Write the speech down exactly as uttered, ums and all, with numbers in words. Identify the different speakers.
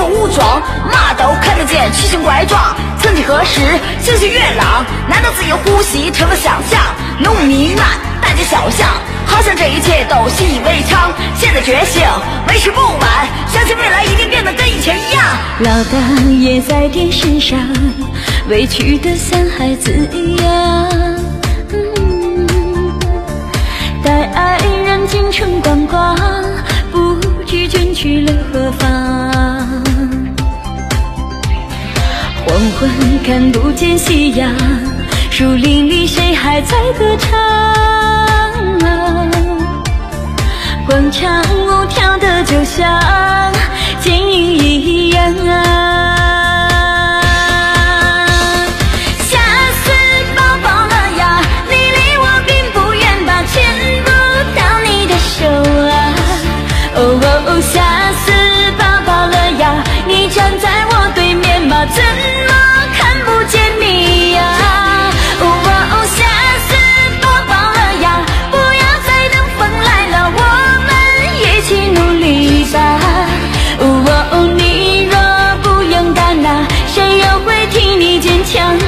Speaker 1: 勇武装，马都看得见，奇形怪状。曾几何时，星星月朗，难道自由呼吸成了想象？浓雾弥漫，大街小巷，好像这一切都习以为常。现在觉醒，为时不晚，相信未来一定变得跟以前一样。
Speaker 2: 老大爷在电视上，委屈的像孩子一样。嗯，带爱人进城观光，不知卷去了何方。黄昏看不见夕阳，树林里谁还在歌唱？广场舞跳的就像剪影一样啊！吓死宝宝了呀！你离我并不远吧？牵不到你的手啊！哦哦哦，吓死宝宝了呀！你站在我对面吗？怎么看不见你呀？哦哦哦，吓死宝宝了呀！不要再等风来了，我们一起努力吧。哦哦哦，你若不勇敢啊，谁又会替你坚强？